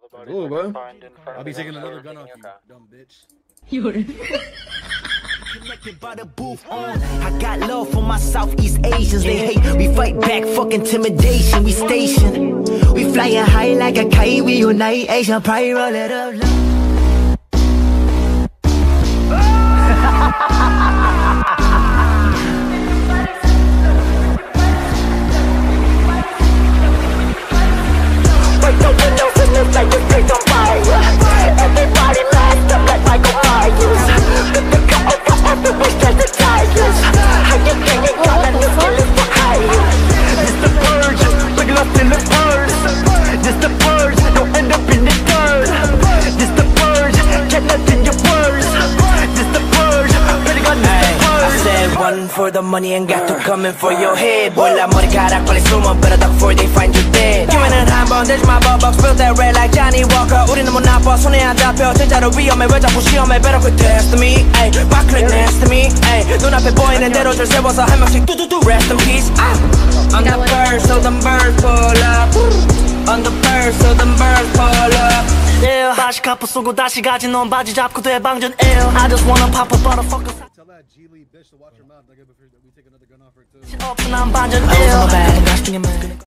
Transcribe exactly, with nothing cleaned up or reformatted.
Cool, bro. I'll be taking another gun off you, dumb bitch. I got love for my Southeast Asians. They hate, we fight back, fuck intimidation. We station, we flying high like a kite. We unite, Asian pride, roll it up. Break the windows and look like the streets on fire. Everybody masked up like Michael Myers. Get the cut off off the wish like the tigers. How you getting caught and the feelings for higher. This the purge, look lost in the purge. This the purge, don't end up in the dirt. This the purge, get nothing your words. This the purge, better got this the purge. I said one for the money and got to coming for your head. 몰라 머리카락 빨리 숨어 better duck before they find you dead. 기회는 한번 되지 마 버벅 spill that red like Johnny Walker. 우리는 못 나빠 손에 안 잡혀 진짜로 위험해 왜 자꾸 시험해 better quit testing me ay my click next to me ay 눈앞에 보이는 대로 줄 세워서 한 명씩 뚜뚜뚜 rest in peace ah. On the bird so them birds pull up On the bird so them birds pull up yeah. 다시 카프 쏘고 다시 가지 넌 바지 잡고 대방전 ill I just wanna pop a motherfucker. Tell that G Lee bitch to watch her mouth, nigga, before we take another gun off her too. 없어 난 반전 ill